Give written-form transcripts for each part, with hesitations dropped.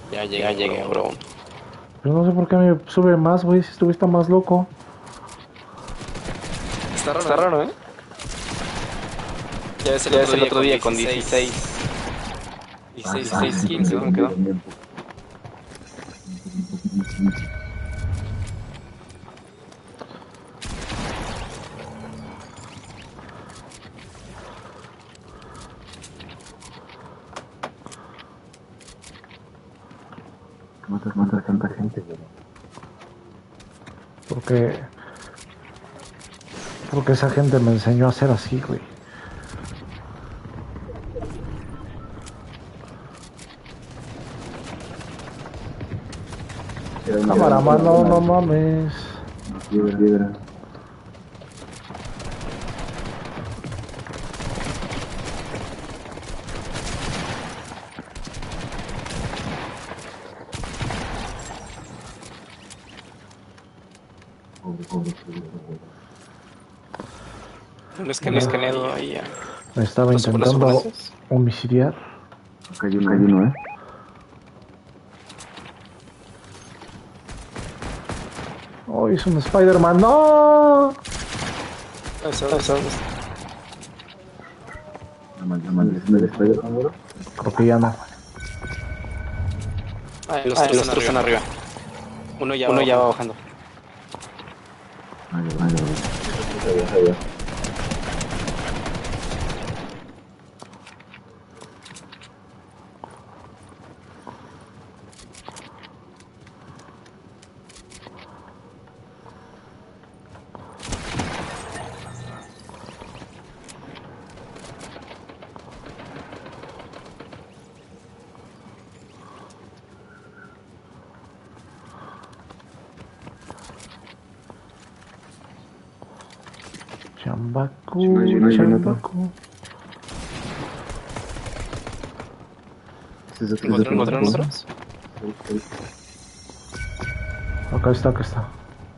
Ya llegué, bro. Pero no sé por qué me sube más, güey, si estuviste más loco. Está raro, ¿eh? Ya ves Ya es el el otro otro día día con con 16. 16. 16 Sí, kills, ¿cómo también, quedó? también. Matas tanta gente, güey. Porque. Porque esa gente me enseñó a ser así, güey. Cámara, mano, no mames. Piedra, piedra. Pobre. Un Me escaneado ahí a estaba los intentando oponentes. homicidiar. Acá hay uno, ¿eh? Oh, es un Spider-Man. ¡No! Eso. La maldición del Spider-Man, bro. Creo que ya no. Los Ah, tres los están tres están arriba. arriba. Uno ya va Uno ya va bajando. bajando. Vaya. Chambacu, No hay otro. chambacu. Ese es otro. ¿Encontraron nosotros? Acá está, acá está.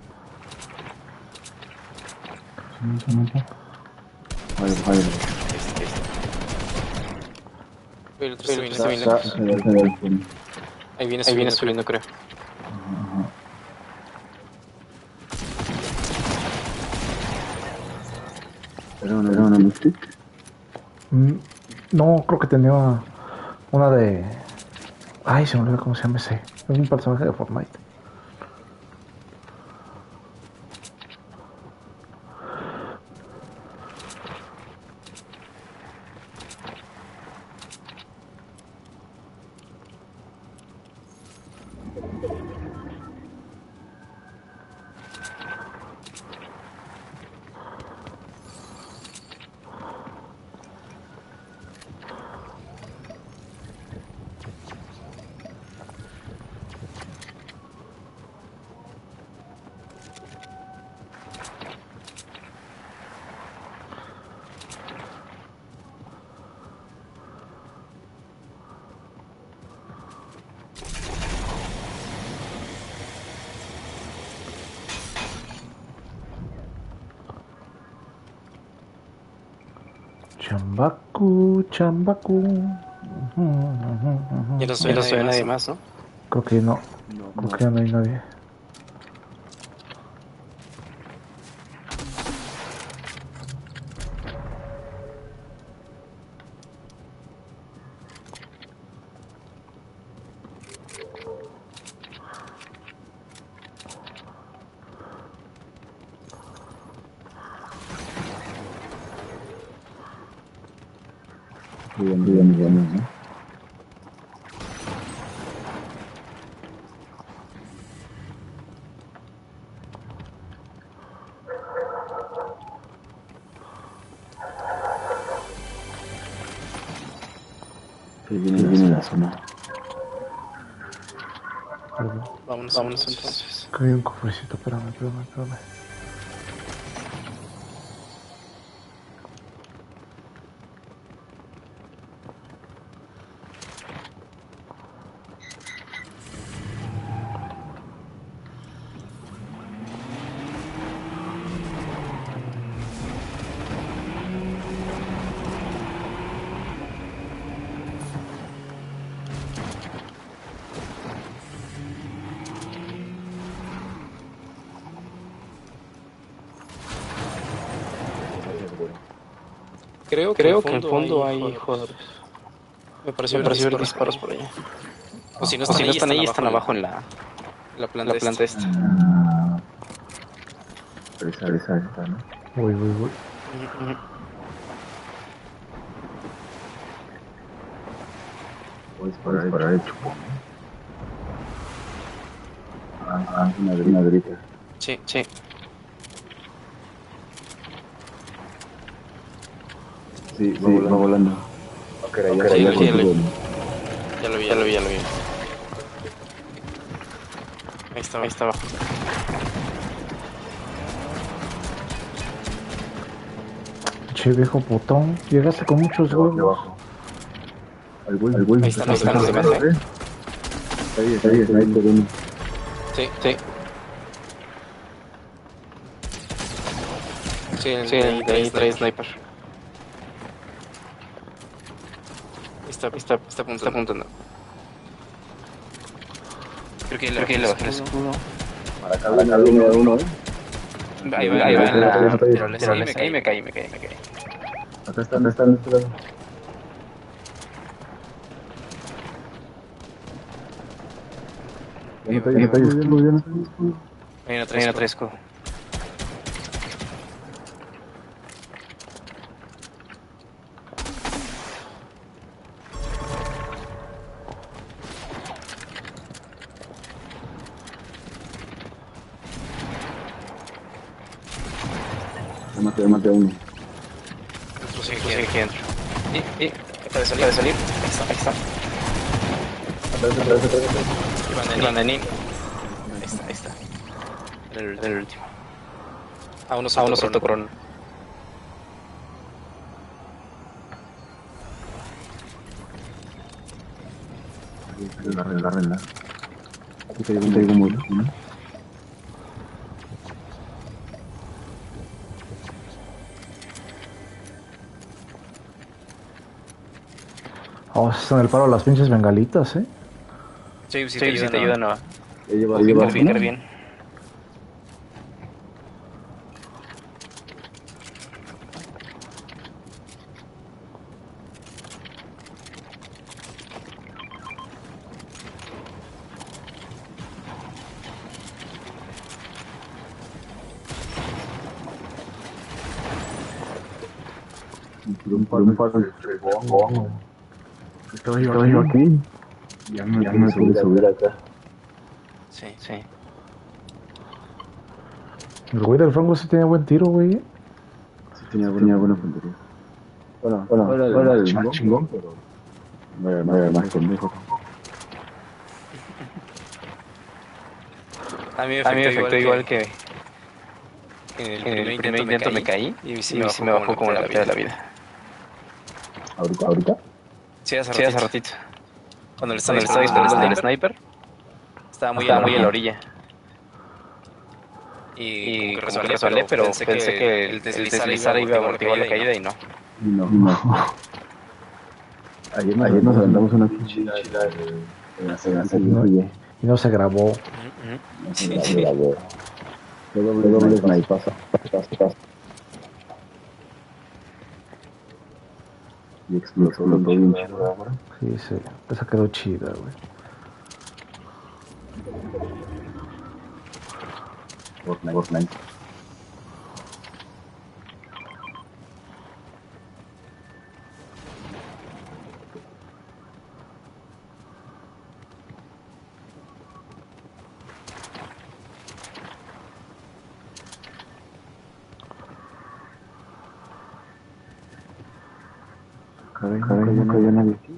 Vaya. El otro está bien Está lejos. Ahí viene Ahí viene subiendo, creo. subiendo, creo. Era una Mystic. No, creo que tenía una de... Ay, se me olvidó cómo se llama ese. Es un personaje de Fortnite. Chambacu. Y no Ya no se se ve nadie más, más, ¿no? Creo que no. Creo que ya no hay nadie. Bien, ¿no? Que viene la zona. Vámonos entonces. Que hay un cofrecito, espérame. Creo que en fondo hay jugadores. Me pareció ver disparos por allá. O si no están ahí, están abajo en la planta esta. Ah, esa está, ¿no? Voy. Ujú. Voy a disparar el chupón. Una grita. Sí. Sí, va volando. Ok, ya Sí, ya ya contigo. Ya lo vi. Ahí estaba. Che, viejo putón. Llegaste con muchos huevos. Debajo. Al vuelo. Ahí están los demás, Está ahí, sniper uno. Sí. Sí, de ahí trae sniper. Está apuntando. Creo que le bajé el escudo. Para acá viene uno, Ahí va en la... Pero Ahí me caí. Acá está, en este lado. Ya no trae escudo. Ahí no trae escudo. Ya maté a uno. Otro sigue aquí adentro. Y acaba de salir. Ahí está. Iban en in. Ahí está. En el último. A uno saltó corona. Agárrenla. Aquí te digo muy bien. Oh, están en el paro las pinches bengalitas, Sí, te ayudan a Lleva ubicar bien. un paro de trebón. Estaba yo aquí. Ya me pude subir acá. Sí. El güey del frango sí tenía buen tiro, güey. Sí tenía buena puntería. Bueno, era el más chingón, pero no era más pendejo. A mí me afectó igual que en el primer intento me caí y sí me bajó como la mitad de la vida. ¿Ahorita? Sí, hace ratito. Cuando le estaba disparando al sniper, estaba muy a la orilla. Y como que resbalé, pero pensé que el deslizar iba a amortiguar la caída y no. No. Ayer nos aventamos una cuchilla en la serie. Y no se grabó. Sí. Fue doble sniper. Pasa. Y explotó bien chido ahora. Sí. Esa quedó chida, güey. Fortnite. No cayó nadie aquí.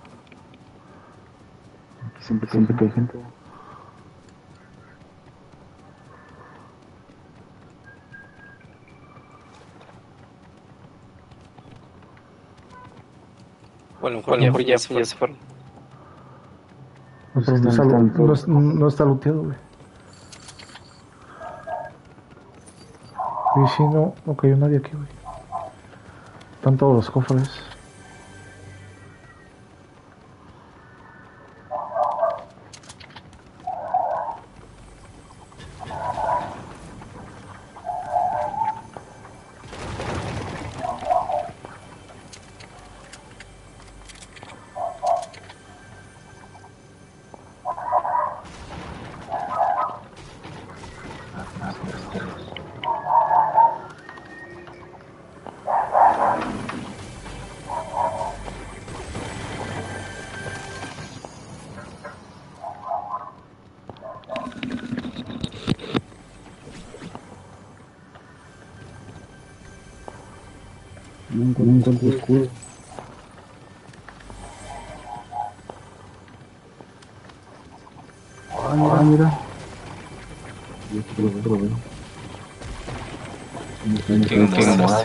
Siempre que hay gente. Bueno, a lo mejor ya se fueron. No, pero no está looteado, güey. Y sí, no cayó nadie aquí, güey. Están todos los cofres. No encuentro escudo. Ah, mira. Yo lo veo. ¿Qué encontraste?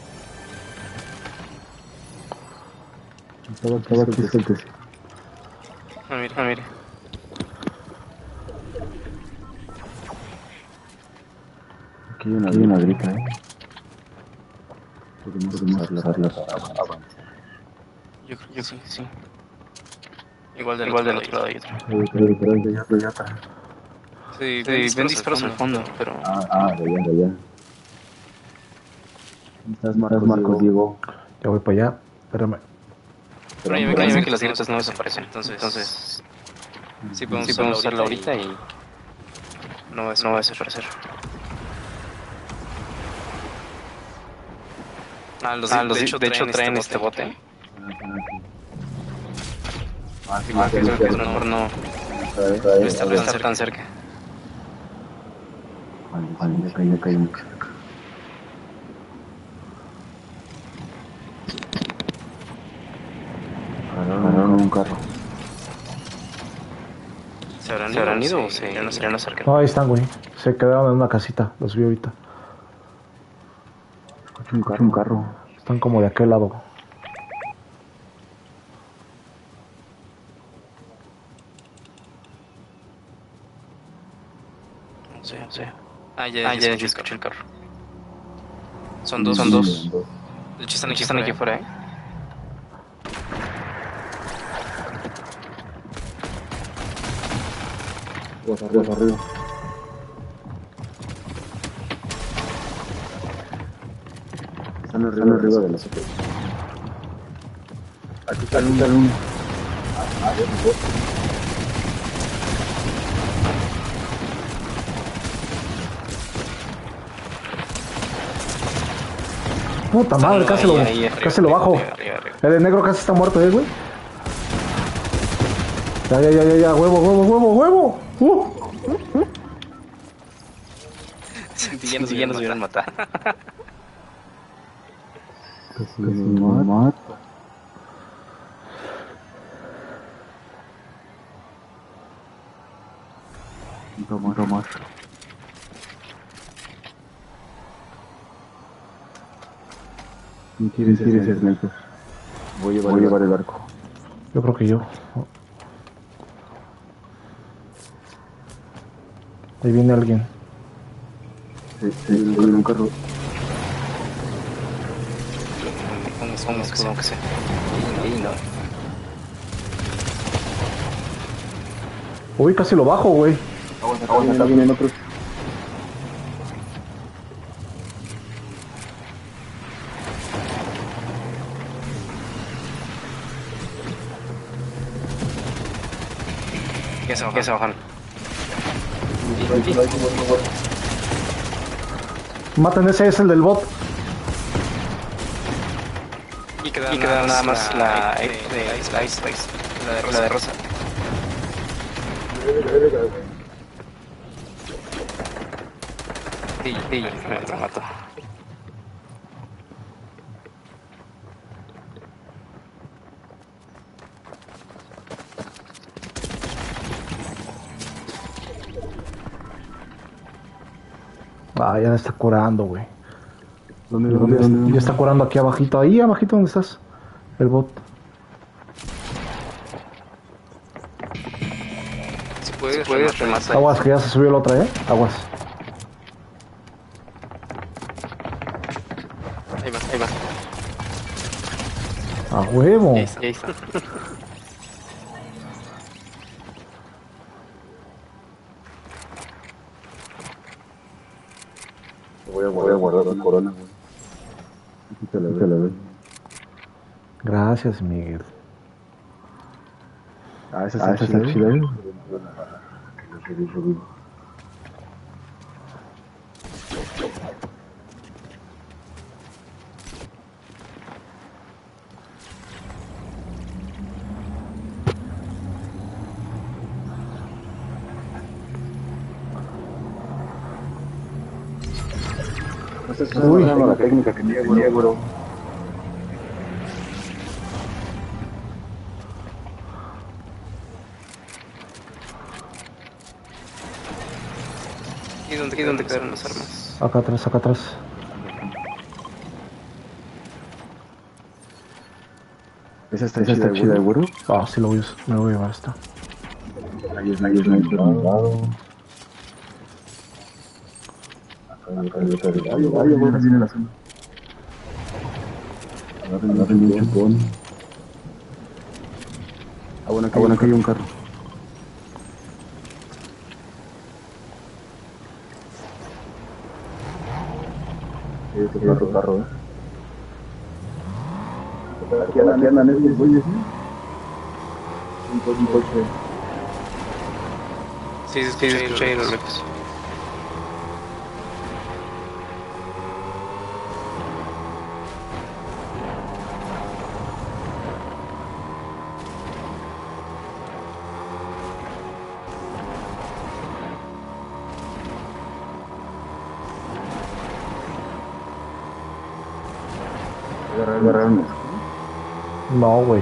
Estaba aquí cerca. Mira. Aquí hay una grita, Podemos usarla para avanzar. Yo creo que sí. Igual del otro lado hay otra. De allá atrás. Sí, ven disparos al fondo, pero... De allá. ¿Estás Marcos, Diego? Ya voy para allá. Espérame. Pero ya me que las grietas no desaparecen, entonces... Sí podemos usarla ahorita y... No va a desaparecer. De hecho traen este bote. Sí, Creo que es mejor no estar tan cerca. Ya caí. Pararon un carro. ¿Se habrán ido o se irán a acercar? No, ahí están, güey. Se quedaron en una casita. Los vi ahorita. Escucho un carro. Están como de aquel lado. No sé. Ya escuché el carro. Son dos. De hecho están aquí afuera, Arriba. Están arriba de las otras. Aquí está uno. Puta madre, casi lo bajo. Arriba. El de negro casi está muerto, güey. Ya, huevo. Ya nos hubieran matado. Casi me mato. Tomar. ¿Quién quieres ser, Nelson? Voy a llevar el arco. Yo creo que yo. Ahí viene alguien. Sí, un carro. Un escudo, aunque sea. Uy, casi lo bajo, güey. Acá vienen otros. ¿Qué se bajan? Maten ese, es el del bot. Y queda nada más la Ice, la de rosa. Sí, me mató. Ah, ya me está curando, güey. ¿Dónde? Ya está curando aquí abajito. Ahí abajito donde estás. El bot. Si puedes rematar. Aguas, que ya se subió la otra, Aguas. Ahí va. A huevo. Ahí está. Voy a guardar la corona, güey. Aquí te la doy. Gracias, Miguel. Esa está chida. Esa es la técnica que tenía, bro. ¿Y dónde quedaron las armas? Acá atrás, acá atrás. Esa está chida, de güero. Ah, sí lo voy a usar. Me voy a llevar esta. Ahí es la lado. Acá viene la zona. Agarren un chupón. Ah, bueno, acá hay un carro. Es otro carro, Aquí andan estos güeyes, un coche. Sí, escuché ahí los lejos. Agarraron. No, güey.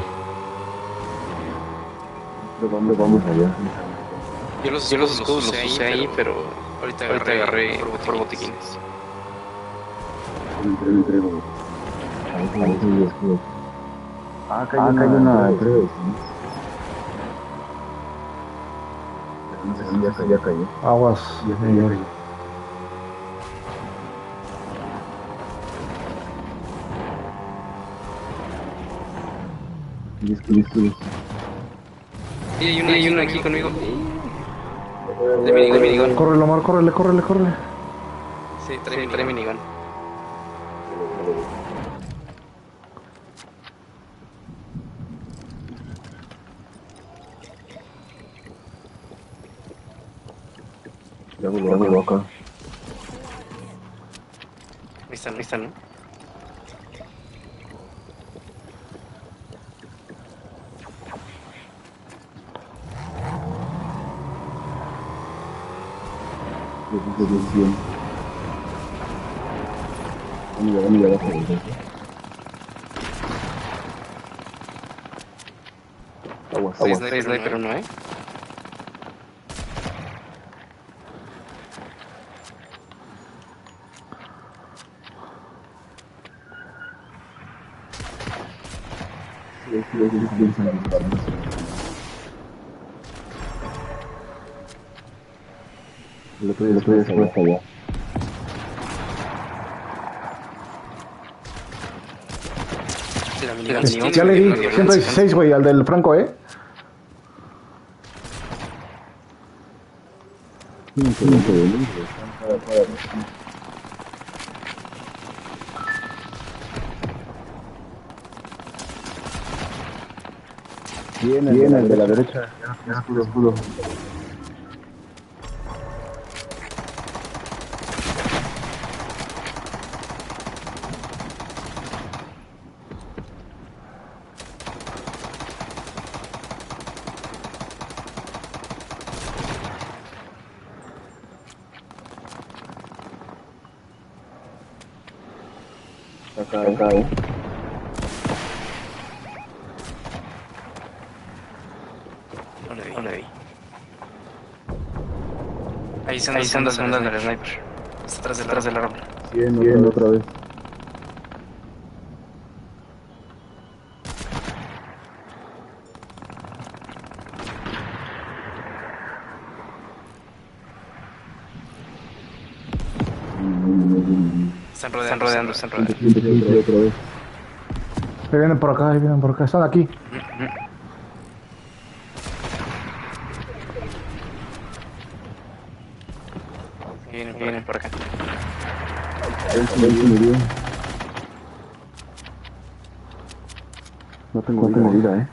¿Dónde vamos allá? Yo los escudos los usé ahí, pero ahorita agarré por botiquines. Entrego. Acá hay una entrega de no sé si ya cayó. Aguas, Miguel. Listo. Sí, hay una aquí conmigo. De minigón. Córrele, Omar, córrele. Sí, trae minigón. Ya me acá. Ahí están, ¿no? Aguas. Sniper uno, El otro día después allá. Ya le di 116, güey, al del Franco, Viene el de la derecha. Escudo. Acá, No le vi. Ahí se anda el sniper. Está atrás del árbol. Bien, otra vez. Están rodeando. Otra vez. Ahí vienen por acá, están aquí. Vienen por acá. No tengo vida,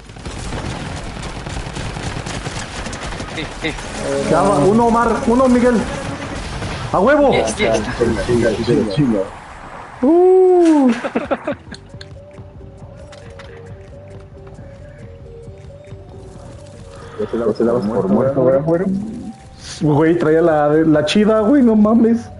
Sí. Ya va, uno Omar, uno Miguel. ¡A huevo! Chinga. ¿Ya te dabas por muerto, güey? Güey, traía la chida, güey, no mames.